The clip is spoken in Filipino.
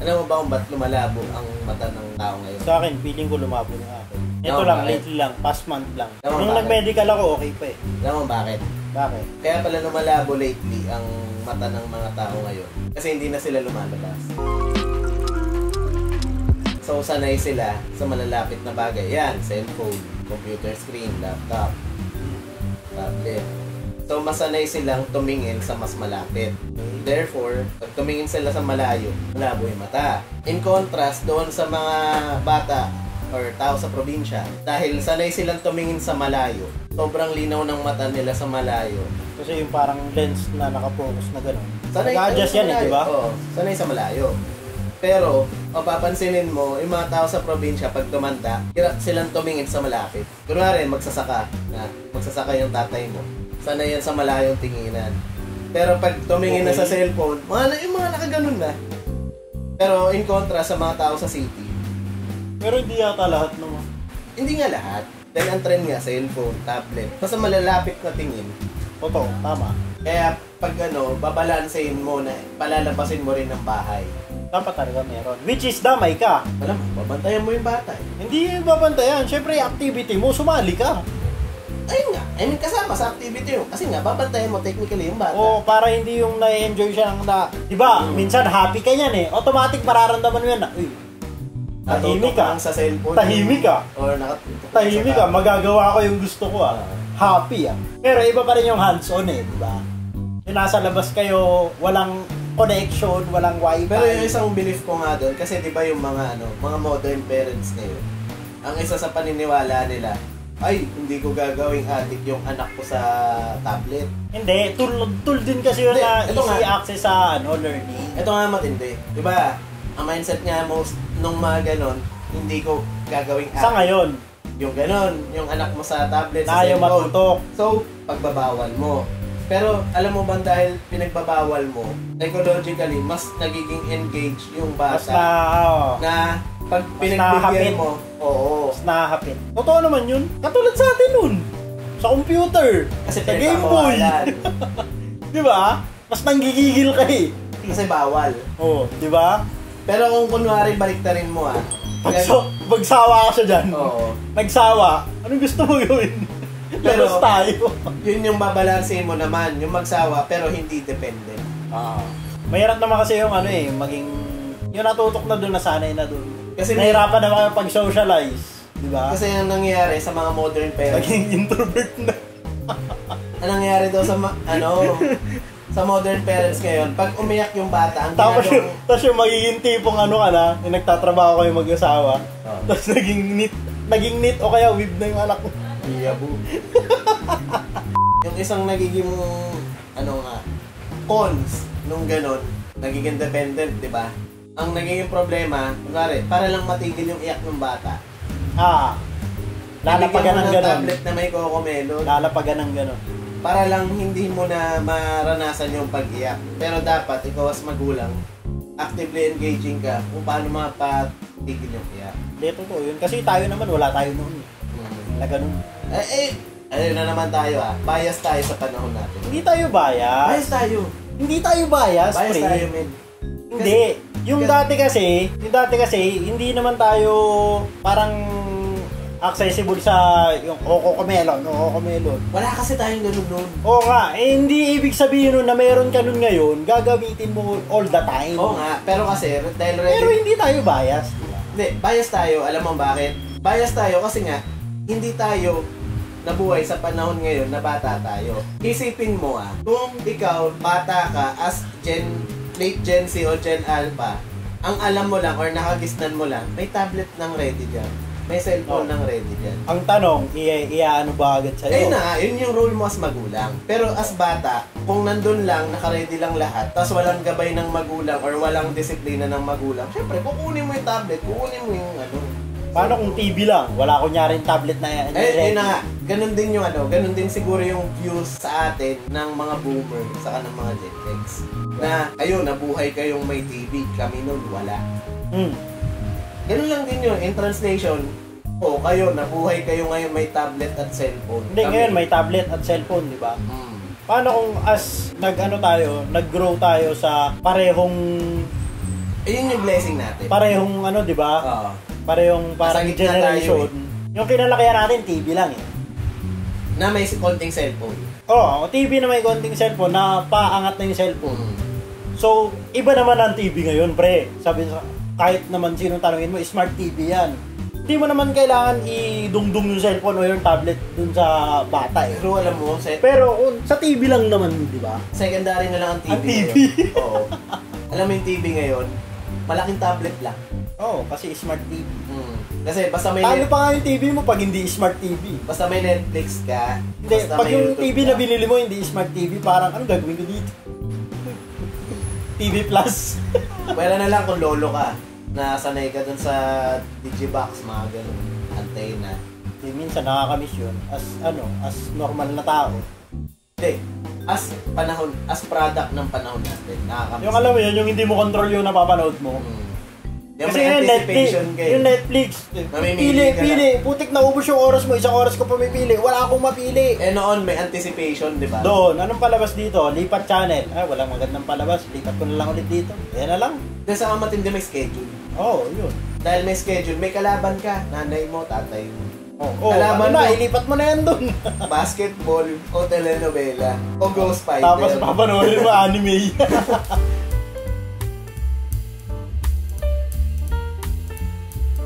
Alam mo ba kung ba't lumalabo ang mata ng tao ngayon? Sa akin, feeling ko lumabo ng akin. Ito lang, lately lang, past month lang. Nung nag-medical ako, okay pa eh. Alam mo bakit? Bakit? Kaya pala lumalabo lately ang mata ng mga tao ngayon. Kasi hindi na sila lumalabas. So, sanay sila sa malalapit na bagay. Yan, cellphone, computer screen, laptop, tablet. So, masanay silang tumingin sa mas malapit. Therefore, pag tumingin sila sa malayo, malabo yung mata. In contrast, doon sa mga bata or tao sa probinsya, dahil sanay silang tumingin sa malayo, sobrang linaw ng mata nila sa malayo. Kasi yung parang lens na nakapokus na gano'n. Nag-adjust yan eh, di ba? Oo, sanay sa malayo. Pero, mapapansinin mo, yung mga tao sa probinsya, pag tumanda, hirap silang tumingin sa malapit. Kunwari, magsasaka yung tatay mo. Sanay yan sa malayong tinginan. Pero pag tumingin na sa cellphone, yung mga nakaganon na. Pero in contrast sa mga tao sa city. Pero hindi yata lahat naman. Hindi nga lahat. Dahil ang trend nga, cellphone, tablet. Basta malalapit na tingin. Totoo, tama. Kaya pag babalansein mo na, palalabasin mo rin ng bahay. Dapat talaga meron. Which is damay ka. Alam mo, babantayan mo yung bata. Hindi yung babantayan. Siyempre, activity mo, sumali ka. Ayun nga. I mean, kasama sa activity mo. Kasi nga, babantayan mo technically yung bata. Oo, para hindi yung na-enjoy siya ng diba, minsan happy ka yan eh. Automatic mararamdaman mo yan na, uy, tahimik ka. Sa cellphone. Tahimik ka. Or tahimik ka. Magagawa ko yung gusto ko happy Pero iba pa rin yung hands-on eh, diba? Yung nasa labas kayo, walang connection, walang wifi. Pero yung isang belief ko nga doon, kasi diba yung mga modern parents ngayon, ang isa sa paniniwala nila, ay, hindi ko gagawing addict yung anak ko sa tablet. Hindi, tool din kasi yun na easy access sa learning. Ito nga matindi. Diba, ang mindset nga most nung mga ganon, hindi ko gagawing addict. Sa ngayon? Yung ganon, yung anak mo sa tablet, sa cellphone. Matutok. So, pagbabawal mo. Pero, alam mo ba dahil pinagbabawal mo, psychologically, mas nagiging engaged yung bata. Na pag pinagbigyan mo, mas nakahapit. Totoo naman yun. Katulad sa atin nun. Sa computer. Kasi sa Game Boy. Di ba? Mas nanggigigil ka eh. Kasi bawal. Oo, di ba? Pero kung kunwari baliktarin mo Magsawa ka siya dyan. Oo. Nagsawa. Anong gusto mo gawin? Pero tayo. Yun yung babalansin mo naman. Yung magsawa pero hindi dependent. Mahirap naman kasi yung maging yung natutok na doon, nasanay na doon. Kasi nahirapan na kayo pag-socialize, di ba? Kasi yung nangyayari sa mga modern parents, naging introvert na. Anong nangyayari daw sa sa modern parents ngayon, pag umiyak yung bata, ang tapos yung magiging tipong yung nagtatrabaho kayo mag-asawa, tapos naging neat o kaya weeb na yung anak mo. Iyabo. Yung isang nagiging cons nung ganon, nagiging dependent, di ba? Ang nagiging problema, kunwari, para lang matigil yung iyak ng bata. Lalapagan ng ganon. Tablet na may kokomelo. Lalapagan ng ganon. Para lang hindi mo na maranasan yung pag-iyak. Pero dapat, ikaw as magulang, actively engaging ka kung paano mapatigil yung iyak. Hindi, totoo yun. Kasi tayo naman, wala tayo noon. Na ganon. Ayun na naman tayo Bias tayo sa panahon natin. Hindi tayo bias. Bias tayo. Hindi tayo bias, Bias tayo, men. Hindi. Yung dati kasi, hindi naman tayo parang accessible sa yung Cocomelon. Wala kasi tayong ganun noon. Oo nga, hindi ibig sabihin nun na meron ka nun ngayon, gagamitin mo all the time. Oo nga, pero kasi, pero hindi tayo bias. Hindi, bias tayo. Alam mo bakit? Bias tayo kasi nga, hindi tayo nabuhay sa panahon ngayon na bata tayo. Isipin mo kung ikaw, bata ka, as late Gen Z o Gen Alpha, ang alam mo lang or nakagisnan mo lang, may tablet nang ready dyan. May cellphone nang ready dyan. Ang tanong, iaano ba agad sa'yo? Ayun na, yun yung role mo as magulang. Pero as bata, kung nandun lang, naka-ready lang lahat, tapos walang gabay ng magulang or walang disiplina ng magulang, syempre, kukunin mo yung tablet, kukunin mo yung Paano kung TV lang? Wala kunyari tablet na yan. Yun na nga. Ganun din yung ganun din siguro yung views sa atin ng mga boomer saka ng mga Gen X. Na kayo, nabuhay kayong may TV, kami nun wala. Ganun lang din yun. In translation, kayo, nabuhay kayo ngayon may tablet at cellphone. Hindi, ngayon may tablet at cellphone, di ba? Paano kung nag-grow tayo sa parehong Yun yung blessing natin. Parehong ano, di ba? Oo. Parehong parang Nasa gitna generation. Yung kinalakihan natin, TV lang eh. Na may konting cellphone. Oo, TV na may konting cellphone, na paangat na yung cellphone. So, iba naman ang TV ngayon, pre. Sabi sa kahit naman sinong tanongin mo, smart TV yan. Hindi mo naman kailangan idungdung yung cellphone o yung tablet dun sa bata eh. Pero alam mo, Pero sa TV lang naman, di ba? secondary na lang ang TV. Ang TV. Ngayon. Oo. Alam mo yung TV ngayon, malaking tablet lang. Oo, kasi smart TV. Kasi basta may Talo pa nga yung TV mo pag hindi smart TV. basta may Netflix ka, Hindi, basta pag may yung YouTube TV ka. na binili mo hindi smart TV, parang ano gagawin ko dito? TV Plus. Pwera na lang kung lolo ka, na sanay ka dun sa Digibox, mga ganun, antenna. Minsan nakakamiss yun as normal na tao. Hindi, as product ng panahon natin, nakakamiss. Yung alam mo yun, yung hindi mo control yung napapanood mo. Yung Kasi may yung anticipation Netflix, kayo. yung Netflix, Mamimili ka pili, putik na ubos yung oras mo, isang oras ko pumipili, wala akong mapili. Eh noon, may anticipation, di ba? Doon, anong palabas dito? Lipat channel. Ay, walang magandang palabas, lipat ko na lang ulit dito. Yan na lang. Dahil sa matindi may schedule. Oo, yun. Dahil may schedule, may kalaban ka. Nanay mo, tatay mo. Kalaban Kalaban na, mo. ilipat mo na yan doon. Basketball, o telenovela, o Ghost Fighter. Tapos papanoorin mo anime.